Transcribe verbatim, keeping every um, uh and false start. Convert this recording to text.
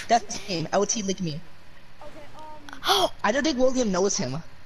That's him. L T lick me. Okay, um, I don't think William knows him.